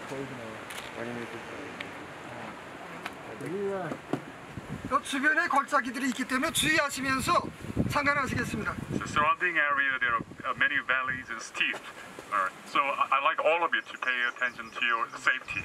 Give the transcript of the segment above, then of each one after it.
주변에 걸작기들이 있기 때문에 주의하시면서 상관하시겠습니다. The surrounding area, there are many valleys and steep. So I like all of you to pay attention to your safety.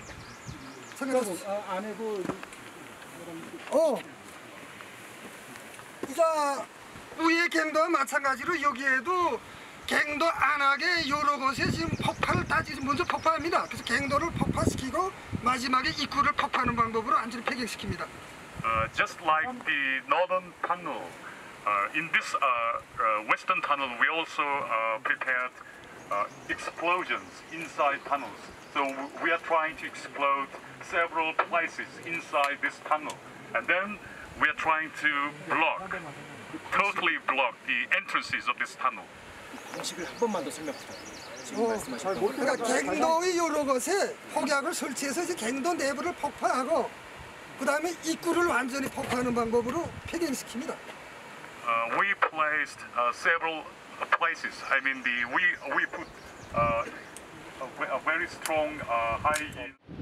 자, 위의 갱도와 마찬가지로 여기에도 갱도 안하게 여러 곳에 지금 폭발을 다 지금 먼저 폭파합니다. 그래서 갱도를 폭파시키고 마지막에 입구를 폭파하는 방법으로 완전히 폐경시킵니다. Just like the northern tunnel, in this western tunnel, we also prepared explosions inside tunnels. So we are trying to explode several places inside this tunnel, and then we are trying to totally block the entrances of this tunnel. 방식을 한 번만 더 설명 부탁드립니다. 그러니까 갱도의 여러 곳에 폭약을 설치해서 이제 갱도 내부를 폭파하고 그 다음에 입구를 완전히 폭파하는 방법으로 폐경시킵니다. We placed several places. I mean, we put a very strong high.